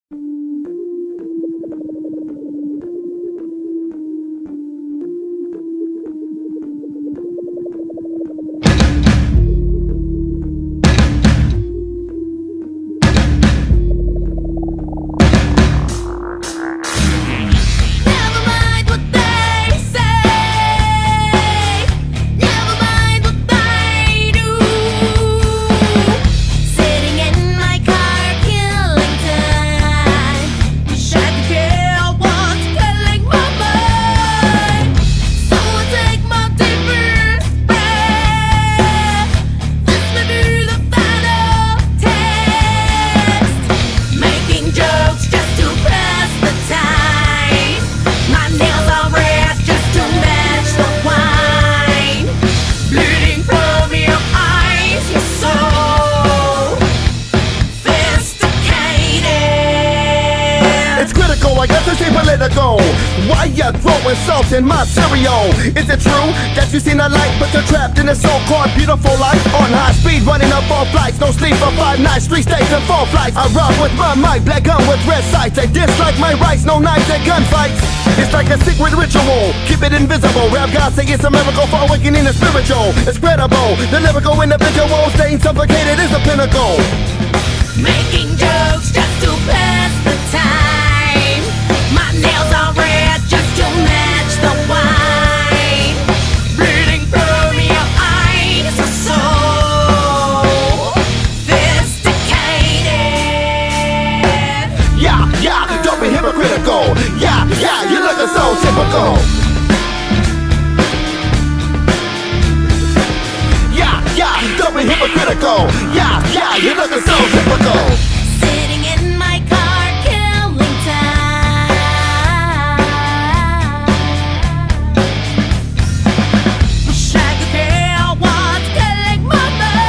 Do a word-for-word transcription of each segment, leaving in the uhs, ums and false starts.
I guess it's political. Why you throwing salt in my cereal? Is it true that you seen a light but you're trapped in a so-called beautiful life? On high speed, running up all flights, no sleep for five nights, three states and four flights. I rob with my mic, black gun with red sights. They dislike my rights, no knives and gunfights. It's like a secret ritual, keep it invisible. Rap gods say it's a miracle for awakening the spiritual. It's credible, the lyrical individual, staying suffocated is the pinnacle. Making jokes just to pass the time. My nails are red just to match the wine. Bleeding from your eyes are so sophisticated. Yeah, yeah, don't be hypocritical. Yeah, yeah, you look so typical. Yeah, yeah, don't be hypocritical. Yeah, yeah, you look so typical. Sitting in my car, killing time. Wish I could hear what's killing my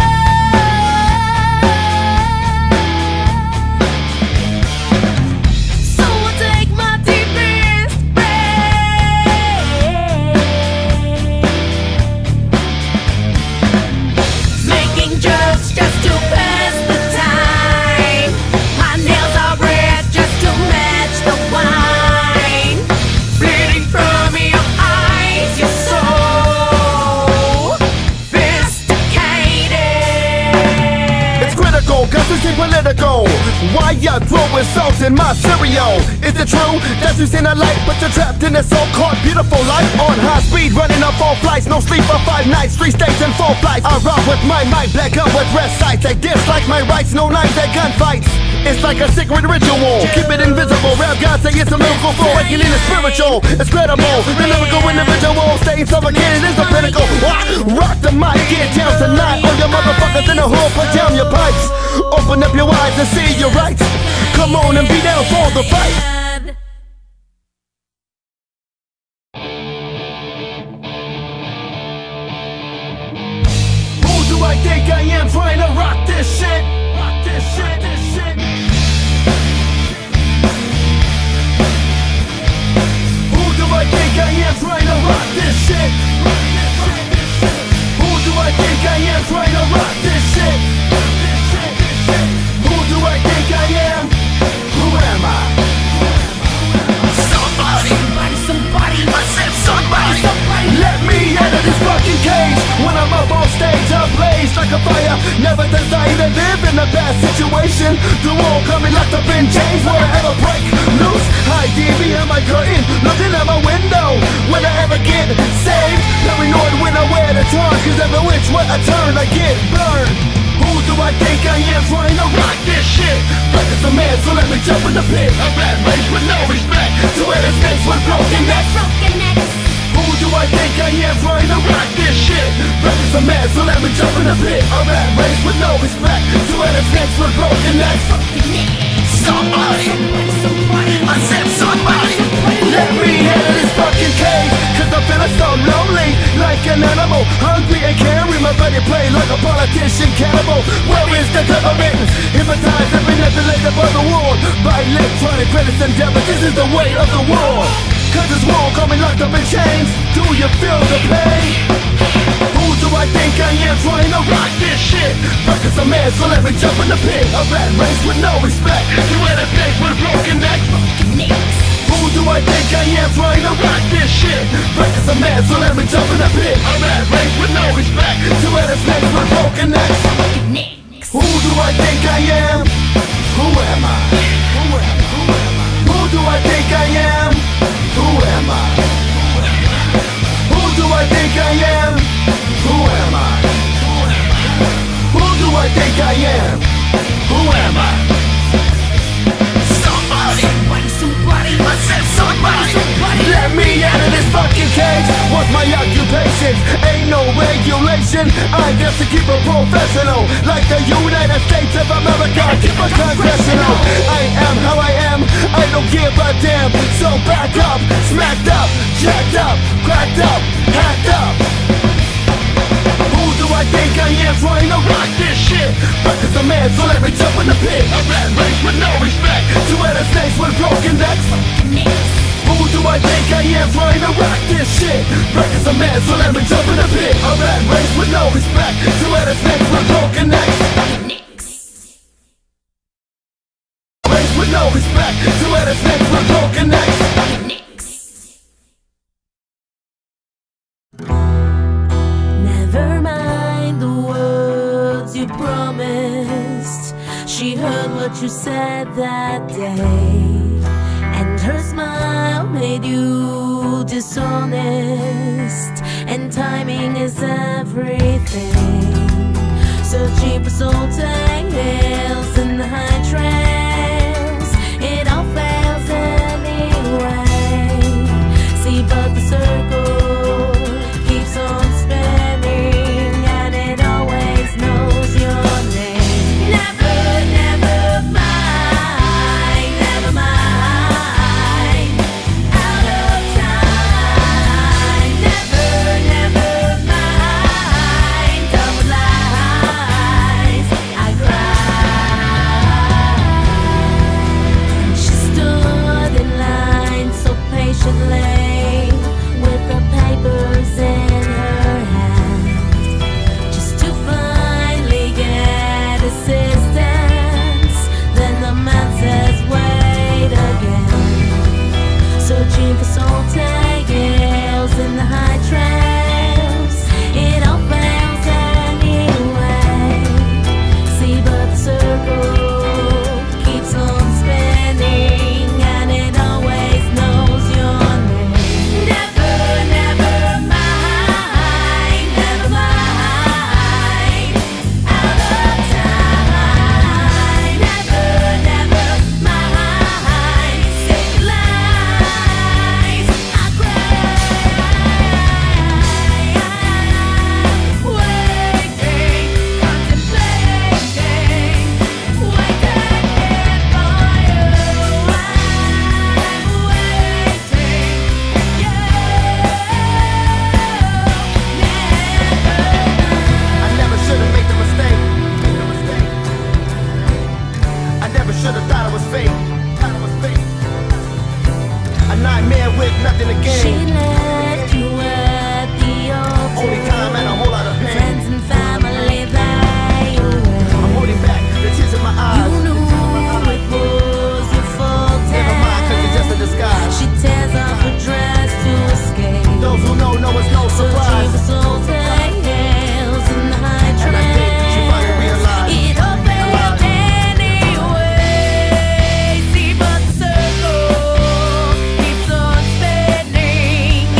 mind. So I take my deepest breath, making jokes just to pass the time. My nails are red just to match the wine. Bleeding from your eyes, you're so sophisticated. It's critical, cause it's political. Why you throwing salt in my cereal? Is it true that you seen a light but you're trapped in a so-called beautiful life? On high speed, running up all flights, no sleep for five nights, three states and four flights. I rock with my mic, black gun with red sights. They dislike my rights, no knives and gunfights. It's like a secret ritual, keep it invisible. Rap gods say it's a miracle for awakening the spiritual. It's credible, the lyrical individual, staying suffocated is the pinnacle. Rock the mic, get down tonight. All your motherfuckers in the hood, put down your pipes. Open up your eyes and see your rights. Come on and be down for the fight. Who do I think I am trying to rock this shit? Rock this shit, this shit. Who do I think I am trying to rock this shit? Who do I think I am trying to rock this shit? Who do I think I am? Who am I? Somebody, Somebody, somebody, I said somebody. somebody. Let me out of this fucking cage. When I'm up on stage, I blaze like a fire. Never desire to live in a bad situation. The wall coming locked up in chains. Will I ever break loose? Hiding behind my curtain, looking at my window. Will I ever get saved? Paranoid when I wear the tongue, cause every which way I turn, I get burned. Who do I think I am trying to rock this shit? Like it's a man, so let me jump in the pit. A rat race with no respect, to where the snakes with broken necks. Broken necks. Who do I think I am trying to rock this shit? Brothers are mad, so let me jump in the pit. A rat race with no respect, to where the snakes with broken necks. Somebody, Somebody, I said somebody. Let me out of this fucking cage, cause I'm feeling so lonely. Like an animal, hungry and carry my body play like a politician cannibal. Where is the government? Hypnotized and manipulated by the war. By electronic credits and debits, this is the way of the war. Cause this war coming locked up in chains. Do you feel the pain? Who do I think I am trying to rock this shit? Fuck is a man, so let me jump in the pit. A rat race with no respect, to where the snakes with broken trying to rock this shit. Breakers are mad, so let me jump in the pit. A rat race with no respect, two at a snake with broken necks. Who do I think I am? Who am I? Who am I? Who am I? Who do I think I am? Who am I? Who do I think I am? Who am I? Who do I think I am? Who am I? Somebody, somebody, somebody. I said somebody, somebody. Let me out of this fucking cage. What's my occupation? Ain't no regulation. I guess to keep it professional, like the United States of America. Keep it congressional. I am how I am. I don't give a damn. So back up, smacked up, jacked up, cracked up, hacked up. Who do I think I am trying to rock this shit? Breakers a man, so let me jump in the pit. A rat race with no respect, two-headed snakes with broken necks. Who do I think I am trying to rock this shit? Breakers a man, so let me jump in the pit. A rat race with no respect, two-headed snakes with broken necks. Race with no respect, two-headed snakes with broken necks. Never mind the words you promised. She heard what you said that day, and her smile made you dishonest. And timing is everything. Searching for soul tales in the high trails, it all fails anyway. See, but the circle keeps on spinning, and it always knows your name. Never, never mind, never mind, out of time. Never, never mind, double lies, I cried. And she stood in line so patiently, with the papers in her hand, just to finally get assistance. Then the man says, wait again. Searching for soul tales in the high trails, it all fails anyway. See, but the circle keeps on spinning, and it always knows your name. Never, never mind, never mind, out of time. Never, never mind, save lies, I cry. Waiting, contemplating, waiting here for you. I'm waiting, I never should've made the mistake. I never should've thought it was fake. Thought it was fake. A nightmare with nothing to She gain. left you at the altar. Only time and a whole lot of pain. Friends and family lay away. I'm holding back the tears in my eyes. You knew it was your fault. Never mind, 'cause it's just a disguise. She tears off her dress to escape. Those who know know it's no Searching surprise. for soul tales in the high And I think she finally realized. it all failed anyway. See, but the circle keeps on spinning,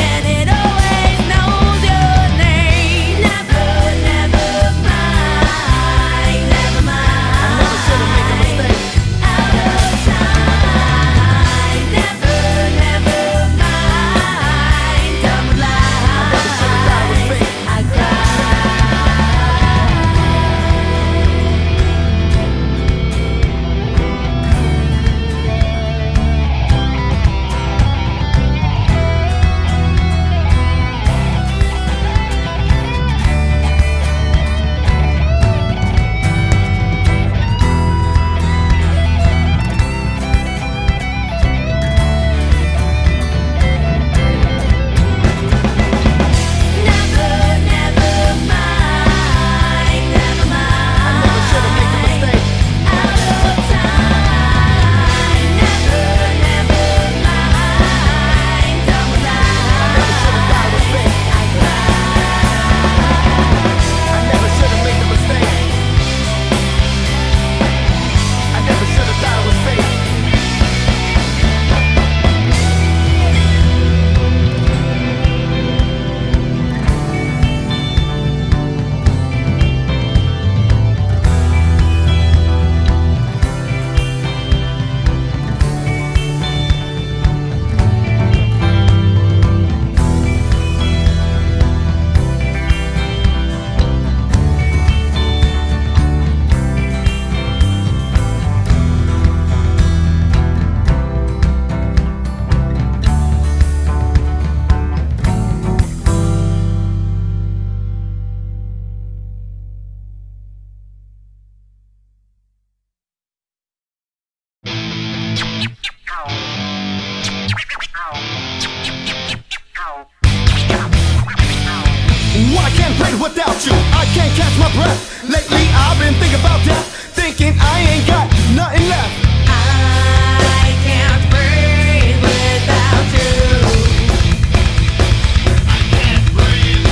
catch my breath. Lately I've been thinking about death, thinking I ain't got nothing left. I can't breathe without you. I can't breathe.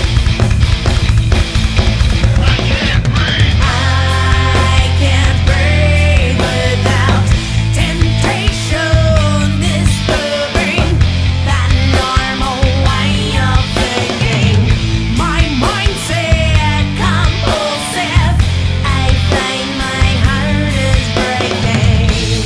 I can't breathe. I can't breathe without temptation disturbing that normal way of thinking. My mindset compulsive. I find my heart is breaking.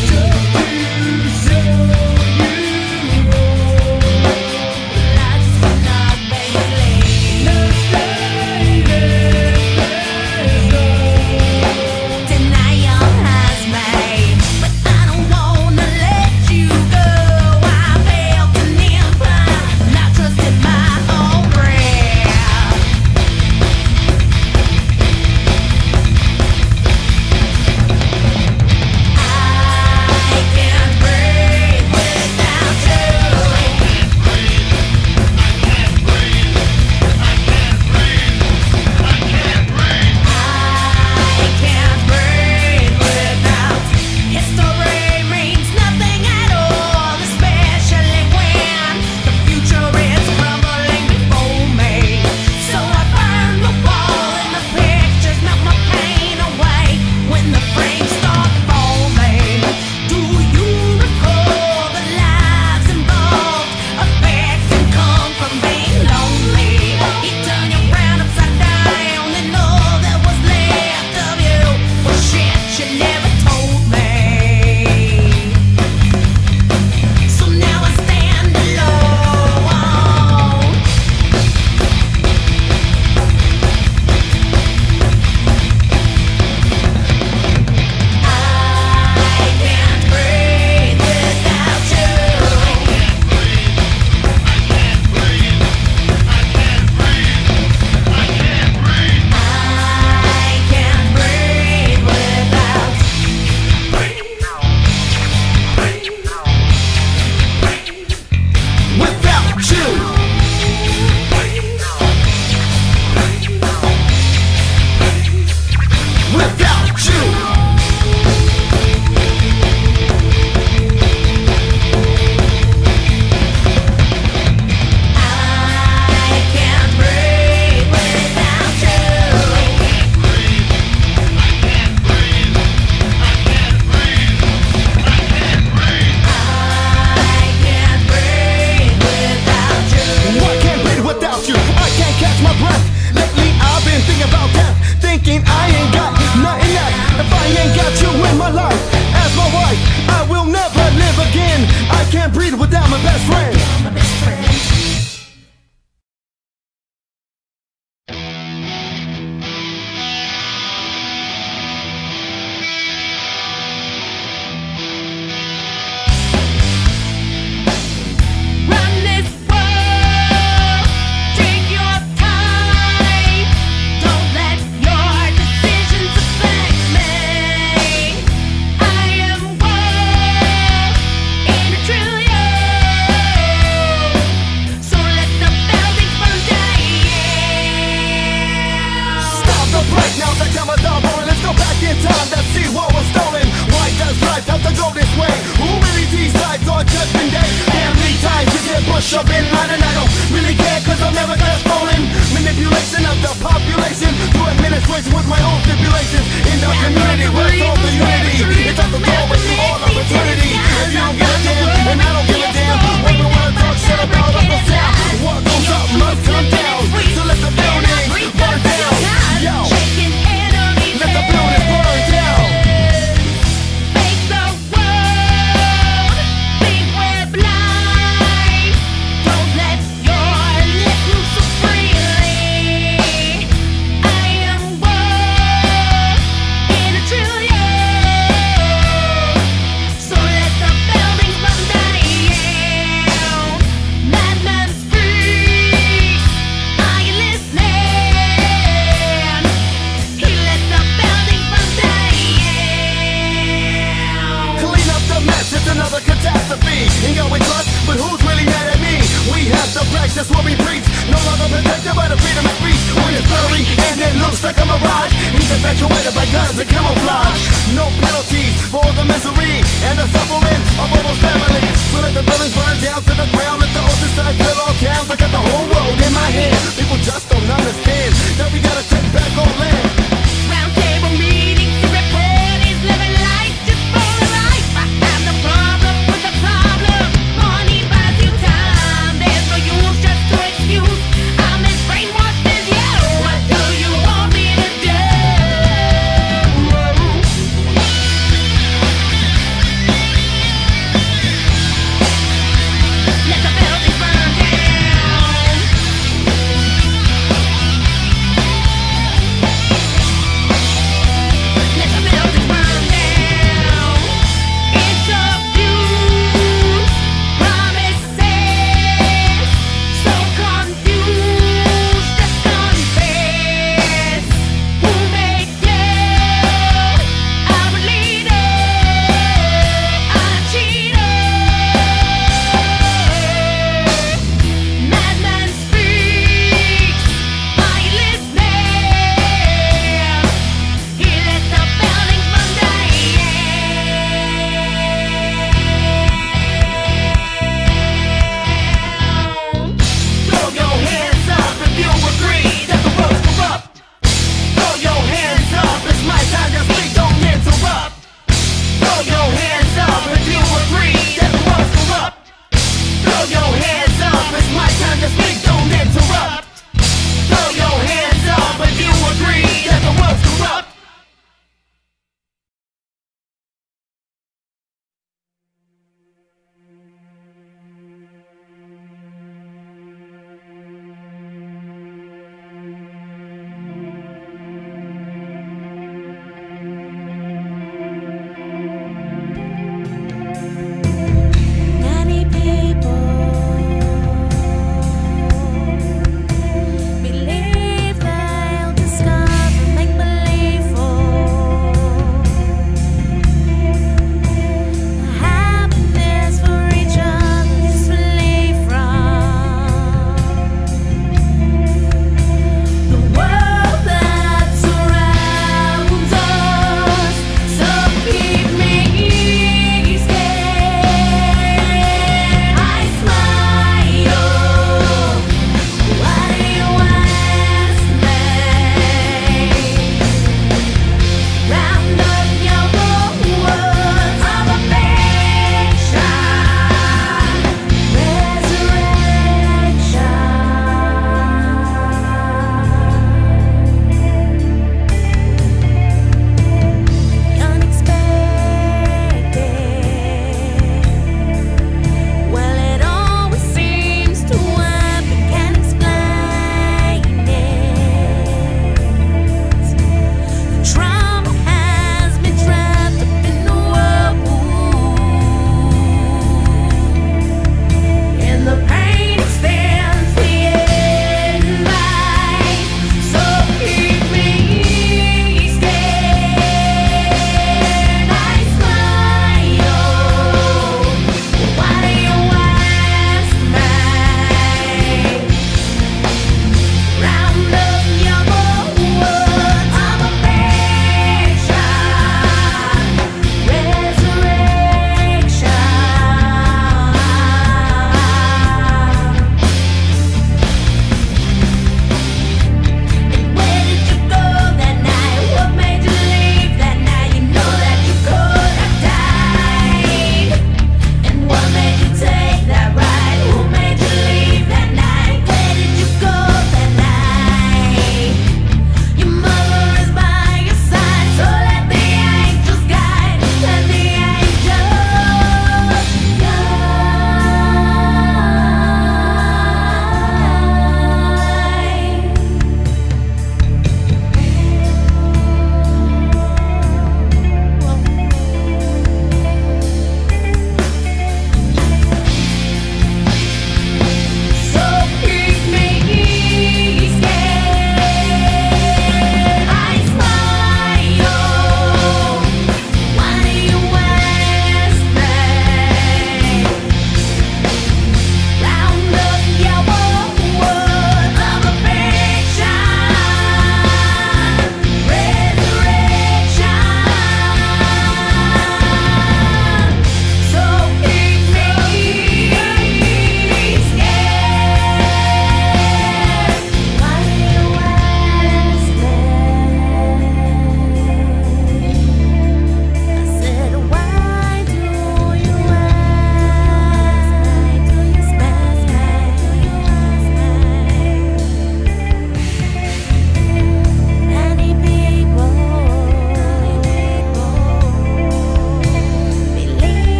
like a mirage. He's infatuated by guns and camouflage. No penalties for the misery and the suffering of all those families. So let the buildings burn down to the ground. Let the ocean side fill all towns. I got the whole world in my hand. People just don't understand that we gotta take back our land. Round table meetings to report is living life just for the life. I have no problem with the problem. Money buys you time. There's no use just to excuse. I'm as brainwashed as you. What do you want me to do?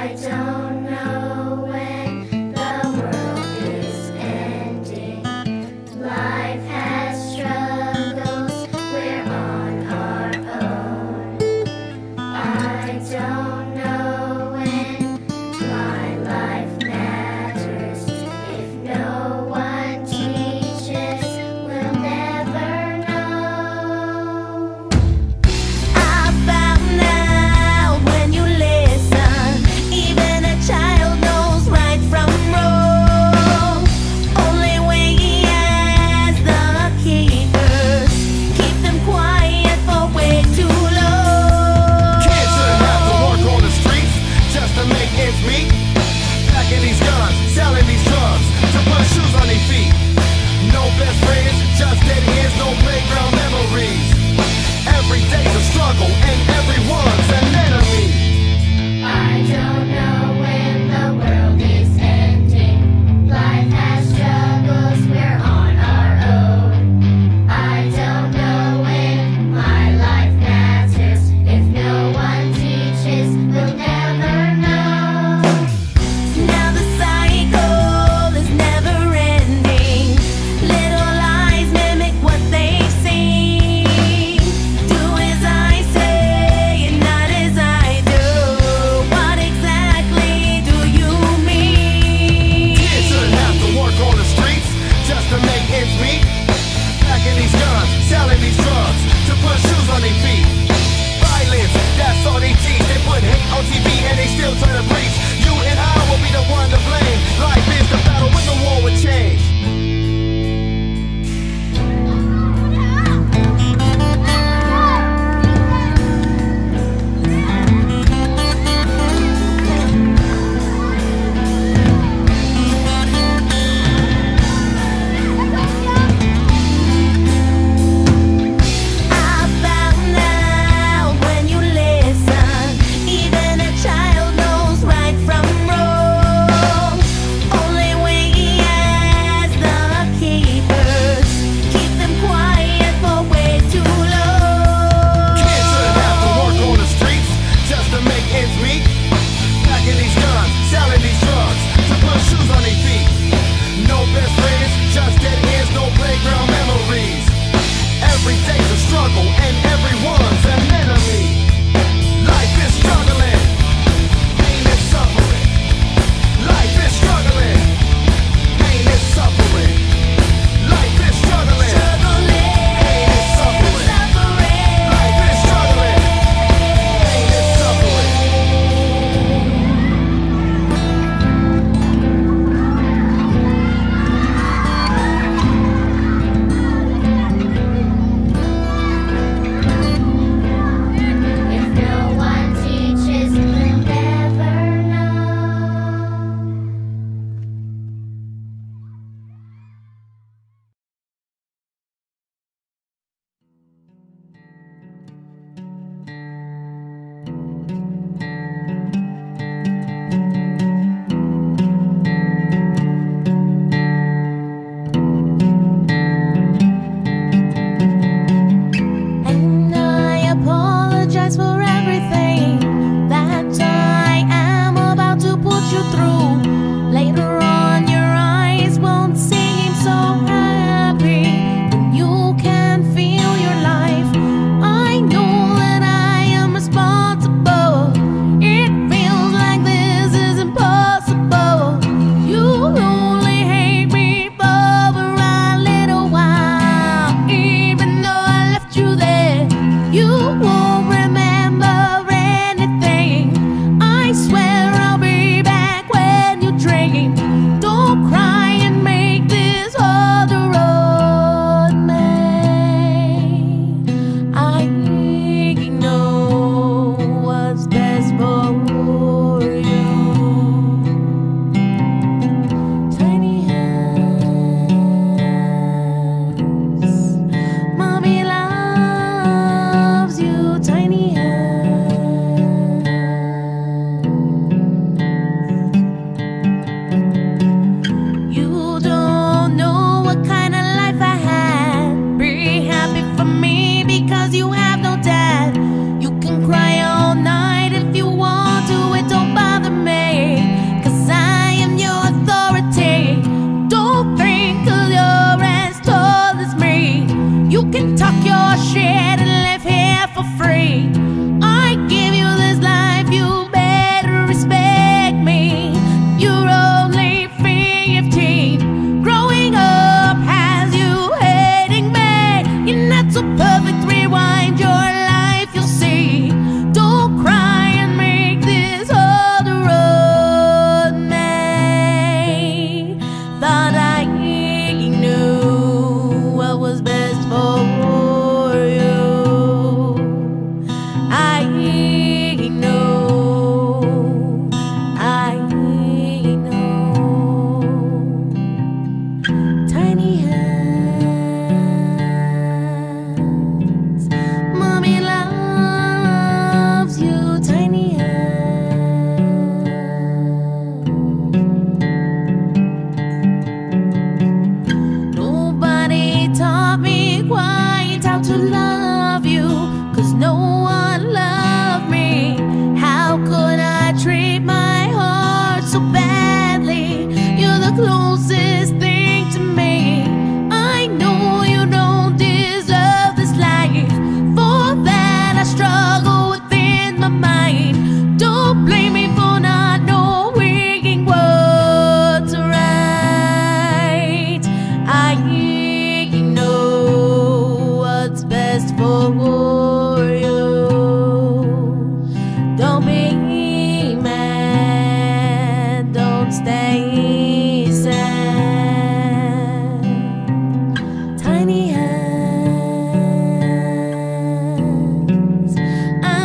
don't know when the world is ending. Life has struggles, we're on our own. I don't know when my life matters. If no one teaches, we'll never know. I found out when you listen, even a child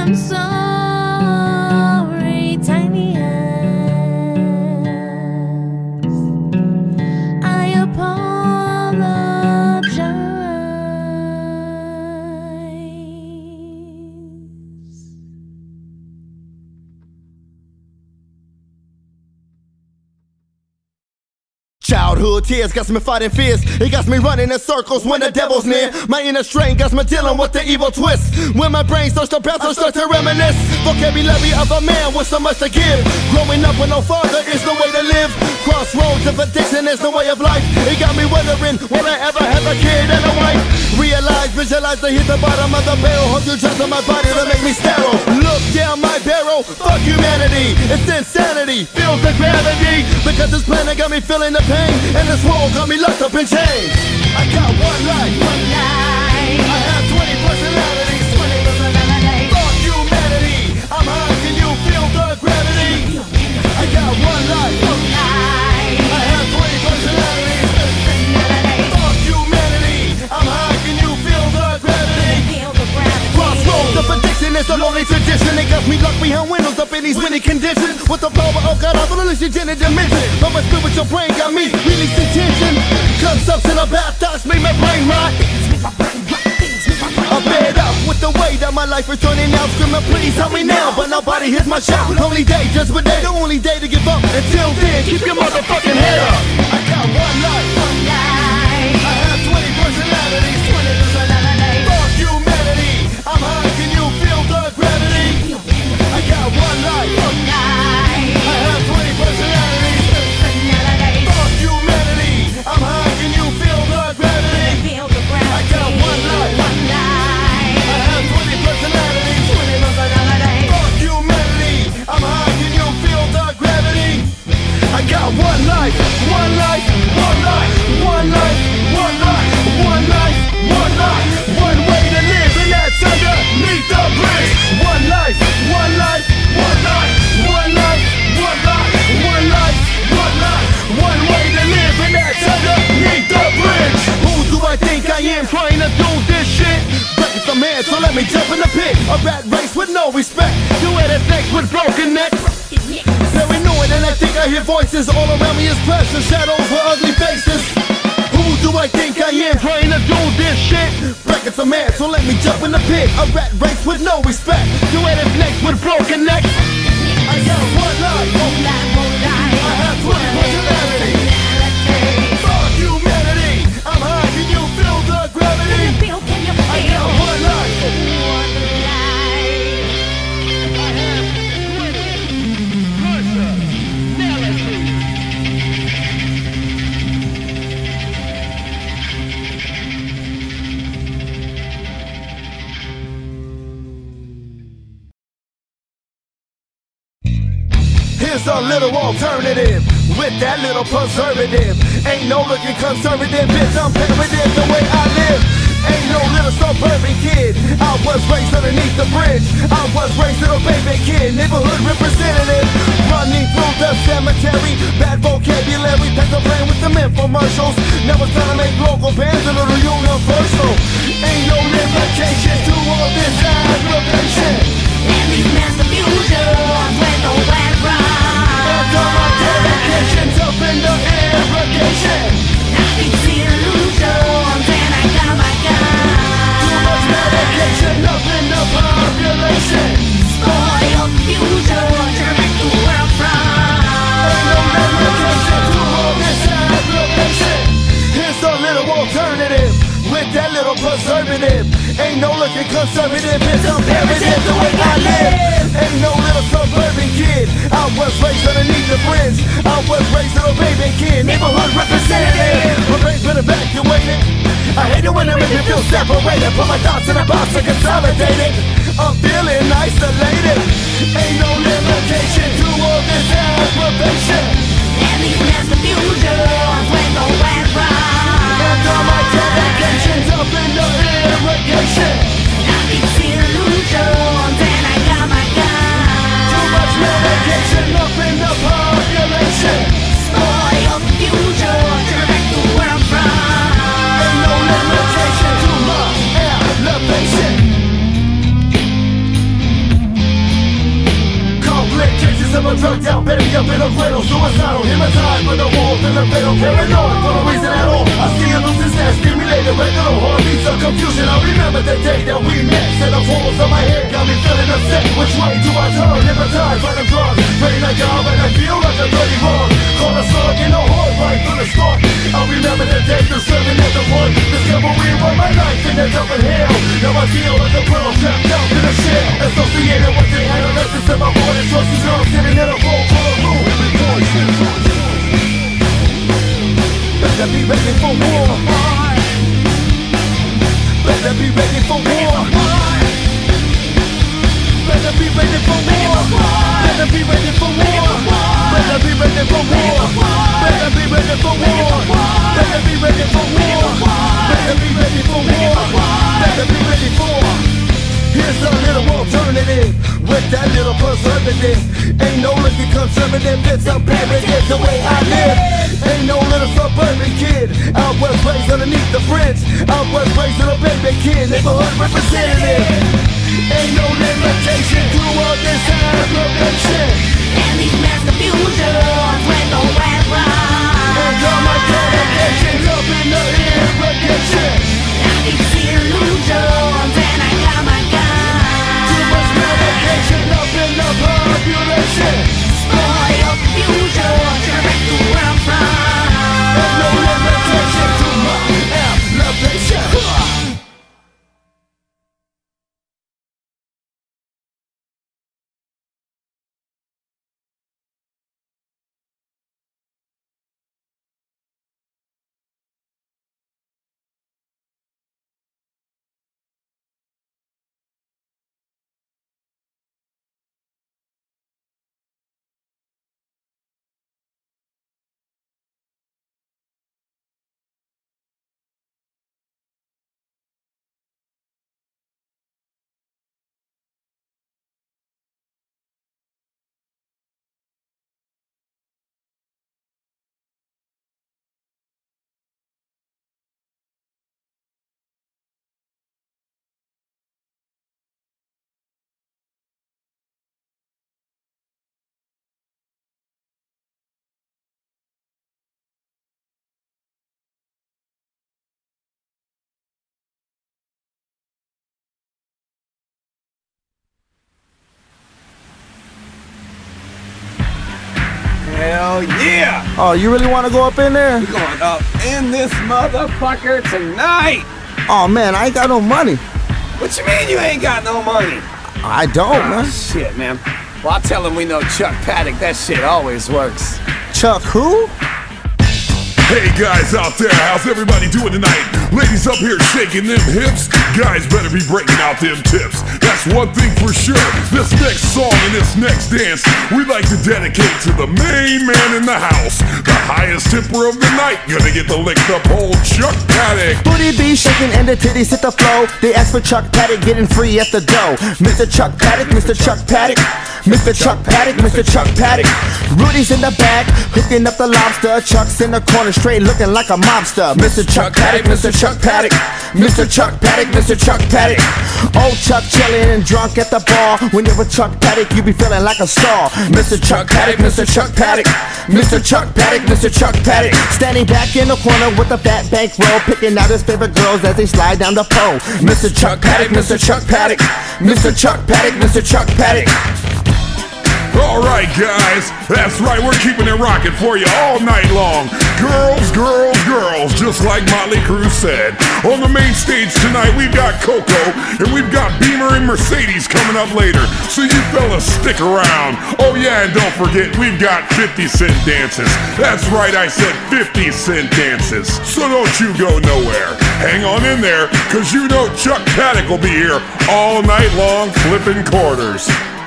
I'm sorry, tiny hands. I apologize. Childhood tears got me fighting fears. It got me running in circles when the devil's near. My inner strain got me dealing with the evil twist. When my brain starts to bounce, I start to reminisce. Vocabulary of a man with so much to give. Growing up with no father is the way to live. Crossroads of addiction is the way of life. It got me wondering, will I ever have a kid and a wife? Realize, visualize to hit the bottom of the barrel. Hold you just on my body to make me sterile. Look down my barrel, fuck humanity. It's insanity, feel the gravity. Because this planet got me feeling the pain. And this world got me locked up in chains. I got one life, One life. I have twenty personalities, twenty personalities. fuck humanity. I'm high, can you feel the gravity? I got one life, One life. I have twenty personalities, Personalities. fuck humanity. I'm high, can you feel the gravity? Feel the gravity. Crossroads of addiction is a lonely tradition. It got me locked behind windows up in these windy conditions. With the power of God, I will release in a dimension. But my spiritual brain got me releasing tension. Consumption of bad thoughts made my brain rot. I'm fed up with the way that my life is turning out. Screaming, please help me now, but nobody hears my shout. Only day, just one day, the only day to give up. Until then, keep your motherfucking head up. I got one life, One life. I have twenty personalities, twenty personalities. fuck humanity. I'm high, can you feel the gravity? I got one life, One life. I have twenty personalities, Personalities. fuck humanity. I'm high, can you feel the gravity? Feel the gravity. I got one life, One life. I have twenty personalities, twenty personalities. fuck humanity. I'm high, can you feel the gravity? I got one life, one life, one life, one life, one life, one life, one life, one way to live, and that's underneath the bridge. One life, one life, one life, one life, one life, one life, one life, one way to live, and that's underneath the bridge. Who do I think I am trying to do this shit? Breaking some man, so let me jump in the pit. A rat race with no respect. Do it as next with broken neck. Very annoying, and I think I hear voices all around me as pressure, shadows with ugly faces. Who do I think I am trying to do this shit? Breaking some man, so let me jump in the pit. A rat race with no respect. Do it as next with broken neck. I got one life, One life. One life. I have twenty personalities. Personalities. Fuck humanity. I'm high, can you feel the gravity? Feel, can you I feel? got one life. One life. Here's a little alternative with that little preservative. Ain't no looking conservative, bitch, I'm primitive the way I live. Ain't no little suburban kid. I was raised underneath the bridge. I was raised little baby kid, neighborhood representative. Running through the cemetery, bad vocabulary, pack the brain with them infomercials. Never trying to make local bands a little universal. Ain't no limitation to all this aggravation. And these men's confusions with no background. And all my dedications up in the irrigation. I can see illusions and I got my gun. Too much medication up in the population. Spoil confusion, turn back to where I'm from. Ain't no limitation to all this aggravation. Here's a little alternative with that little preservative. Ain't no looking conservative, it's imperative the way I live. Ain't no little suburban kid. I was raised underneath the bridge. I was raised little baby kid, neighborhood representative. My brain's been evacuated. I hate it when I make me feel separated. Put my thoughts in a box and consolidate it. I'm feeling isolated. Ain't no limitation to all this aggravation. And these men's confusions with no background. And all my dedications up in the irrigation. I can see illusions and I got my gun. Too much medication up in the population. Spoil confusion, turn back to where I'm from. Ain't no limitation to my elevation. drugged out, baby up in a griddle. Suicidal, hypnotized by the walls in the middle. Paranoid for no reason at all. I see a loose that stimulated regular heartbeats of confusion. I remember the day that we met. Set the walls on my head, got me feeling upset. Which way do I turn? Hypnotized by the drugs. Praying like God, but I feel like a dirty wrong. Caught a slug in the heart right from the start. I remember the day you're serving at the one. Discovery of my life in the double hell. Now I feel like a pearl trapped out in a shell. Associated with the adolescence of my boy. And trust you girl sitting in a full color room. Better be ready for war. Better be ready for war. Better be ready for war. Better be ready for war. Better be ready for war. Better be ready for war. Better be ready for war. Better be ready for war. Better be ready for. Here's a little alternative with that little preservative. Ain't no looking conservative, it's a primitive the way I live. Ain't no little suburban kid. I was raised underneath the bridge. I was raised on a baby kid, neighborhood representative. Ain't no limitation to all this aggravation. And these mass confusions with no restaurant. And all my dedications up in the irrigation. I need to see illusions and I got my gun. Too much medication up in the population. Spoil your confusion, you're back to where I'm from. Ain't no limitation to my elevation. Hell yeah! Oh, you really want to go up in there? We're going up in this motherfucker tonight! Oh man, I ain't got no money. What you mean you ain't got no money? I don't, Ah, man. shit, man. Well, I'll tell him we know Chuck Paddock. That shit always works. Chuck who? Hey guys out there, how's everybody doing tonight? Ladies up here shaking them hips, guys better be breaking out them tips. That's one thing for sure. This next song and this next dance, we like to dedicate to the main man in the house. The highest tipper of the night, gonna get the licked up old Chuck Paddock. Booty be shaking and the titties hit the flow. They ask for Chuck Paddock getting free at the dough. Mister Chuck Paddock, Mister Chuck Paddock, Mister Chuck Paddock, Mister Chuck Paddock. Rudy's in the back, hooking up the lobster. Chuck's in the corner straight looking like a mobster. Mister Chuck Paddock, Mister Chuck Paddock, Mister Chuck Paddock, Mister Chuck Paddock. Old Chuck chillin' and drunk at the bar. When you're with Chuck Paddock, you be feeling like a star. Mister Chuck Paddock, Mister Chuck Paddock, Mister Chuck Paddock, Mister Chuck Paddock. Standing back in the corner with a fat bankroll, picking out his favorite girls as they slide down the pole. Mister Chuck Paddock, Mister Chuck Paddock, Mister Chuck Paddock, Mister Chuck Paddock. Alright guys, that's right, we're keeping it rocking for you all night long. Girls, girls, girls, just like Motley Crue said. On the main stage tonight, we've got Coco, and we've got Beamer and Mercedes coming up later. So you fellas stick around. Oh yeah, and don't forget, we've got fifty cent dances. That's right, I said fifty cent dances. So don't you go nowhere. Hang on in there, cause you know Chuck Paddock will be here all night long flipping quarters.